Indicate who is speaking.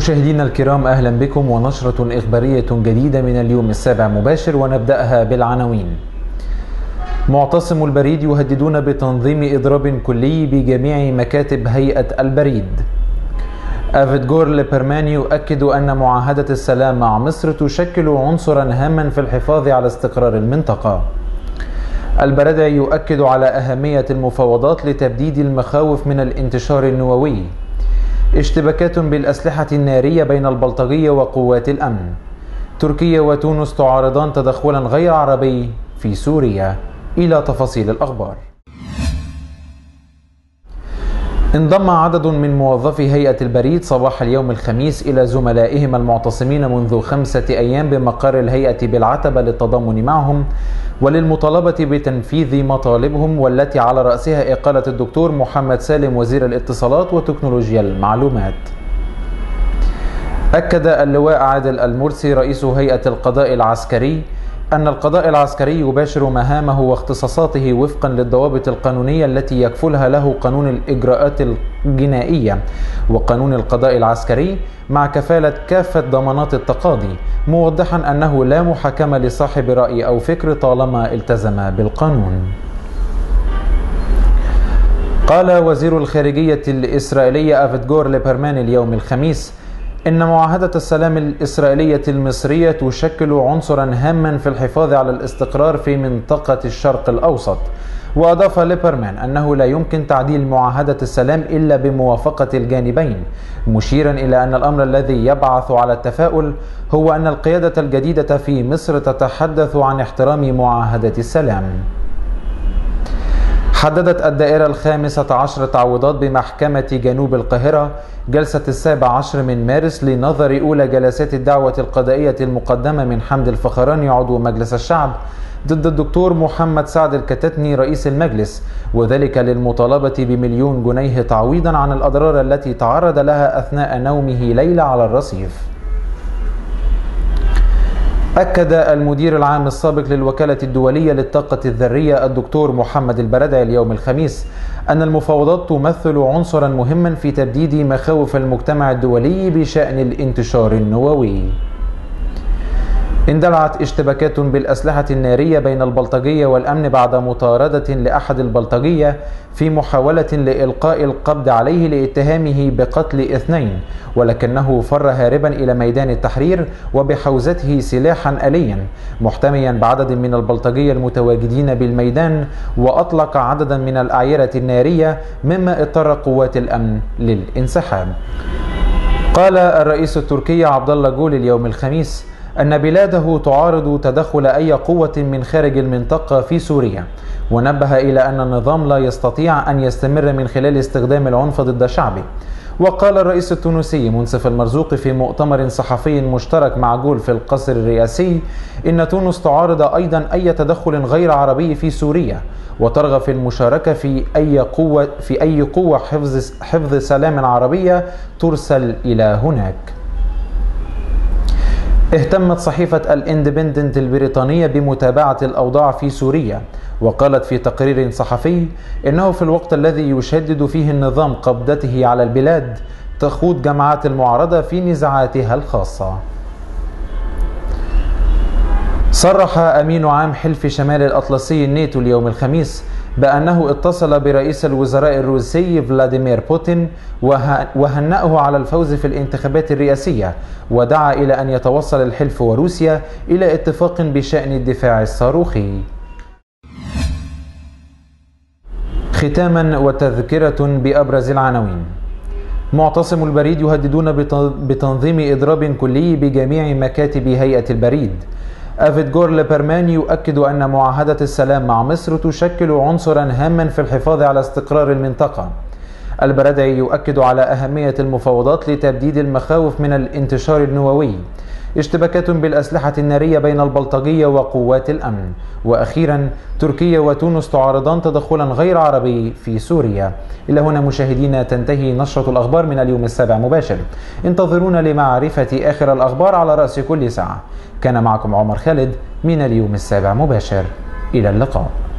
Speaker 1: مشاهدينا الكرام، أهلا بكم ونشرة إخبارية جديدة من اليوم السابع مباشر، ونبدأها بالعناوين. معتصم البريد يهددون بتنظيم إضراب كلي بجميع مكاتب هيئة البريد. أفيتجور ليبرمان يؤكد أن معاهدة السلام مع مصر تشكل عنصرا هاما في الحفاظ على استقرار المنطقة. البرادعي يؤكد على أهمية المفاوضات لتبديد المخاوف من الانتشار النووي. اشتباكات بالأسلحة النارية بين البلطجية وقوات الأمن. تركيا وتونس تعارضان تدخلا غير عربي في سوريا. إلى تفاصيل الأخبار. انضم عدد من موظفي هيئة البريد صباح اليوم الخميس إلى زملائهم المعتصمين منذ 5 أيام بمقر الهيئة بالعتبة للتضامن معهم وللمطالبة بتنفيذ مطالبهم، والتي على رأسها إقالة الدكتور محمد سالم وزير الاتصالات وتكنولوجيا المعلومات. أكد اللواء عادل المرسي رئيس هيئة القضاء العسكري أن القضاء العسكري يباشر مهامه واختصاصاته وفقا للضوابط القانونية التي يكفلها له قانون الإجراءات الجنائية وقانون القضاء العسكري، مع كفالة كافة ضمانات التقاضي، موضحا أنه لا محاكمة لصاحب رأي أو فكر طالما التزم بالقانون. قال وزير الخارجية الإسرائيلية أفيتجور ليبرمان اليوم الخميس إن معاهدة السلام الإسرائيلية المصرية تشكل عنصرا هاما في الحفاظ على الاستقرار في منطقة الشرق الأوسط. وأضاف ليبرمان أنه لا يمكن تعديل معاهدة السلام إلا بموافقة الجانبين، مشيرا إلى أن الأمر الذي يبعث على التفاؤل هو أن القيادة الجديدة في مصر تتحدث عن احترام معاهدة السلام. حددت الدائرة 15 تعويضات بمحكمة جنوب القاهرة جلسة 17 من مارس لنظر أولى جلسات الدعوة القضائية المقدمة من حمد الفخراني عضو مجلس الشعب ضد الدكتور محمد سعد الكتاتني رئيس المجلس، وذلك للمطالبة ب1,000,000 جنيه تعويضا عن الأضرار التي تعرض لها أثناء نومه ليلة على الرصيف. أكد المدير العام السابق للوكالة الدولية للطاقة الذرية الدكتور محمد البرادعي اليوم الخميس أن المفاوضات تمثل عنصرا مهما في تبديد مخاوف المجتمع الدولي بشأن الانتشار النووي. اندلعت اشتباكات بالأسلحة النارية بين البلطجية والأمن بعد مطاردة لأحد البلطجية في محاولة لإلقاء القبض عليه لاتهامه بقتل 2، ولكنه فر هاربا إلى ميدان التحرير وبحوزته سلاحا آليا محتميا بعدد من البلطجية المتواجدين بالميدان، وأطلق عددا من الأعيرة النارية مما اضطر قوات الأمن للانسحاب. قال الرئيس التركي عبد الله جول اليوم الخميس أن بلاده تعارض تدخل أي قوة من خارج المنطقة في سوريا، ونبه إلى أن النظام لا يستطيع أن يستمر من خلال استخدام العنف ضد شعبه. وقال الرئيس التونسي منصف المرزوقي في مؤتمر صحفي مشترك مع جول في القصر الرئاسي إن تونس تعارض أيضا أي تدخل غير عربي في سوريا، وترغب في المشاركة في أي قوة حفظ سلام عربية ترسل إلى هناك. اهتمت صحيفة الاندبندنت البريطانية بمتابعة الأوضاع في سوريا، وقالت في تقرير صحفي إنه في الوقت الذي يشدد فيه النظام قبضته على البلاد تخوض جماعات المعارضة في نزاعاتها الخاصة. صرح أمين عام حلف شمال الأطلسي الناتو اليوم الخميس بأنه اتصل برئيس الوزراء الروسي فلاديمير بوتين وهنأه على الفوز في الانتخابات الرئاسية، ودعا إلى أن يتوصل الحلف وروسيا إلى اتفاق بشأن الدفاع الصاروخي. ختاما وتذكرة بأبرز العناوين. معتصم البريد يهددون بتنظيم إضراب كلي بجميع مكاتب هيئة البريد. أفيتجور ليبرمان يؤكد أن معاهدة السلام مع مصر تشكل عنصرا هاما في الحفاظ على استقرار المنطقة. البرادعي يؤكد على أهمية المفاوضات لتبديد المخاوف من الانتشار النووي. اشتباكات بالأسلحة النارية بين البلطجية وقوات الأمن. وأخيرا تركيا وتونس تعارضان تدخلا غير عربي في سوريا. إلى هنا مشاهدينا تنتهي نشرة الأخبار من اليوم السابع مباشر. انتظرونا لمعرفة آخر الأخبار على رأس كل ساعة. كان معكم عمر خالد من اليوم السابع مباشر. إلى اللقاء.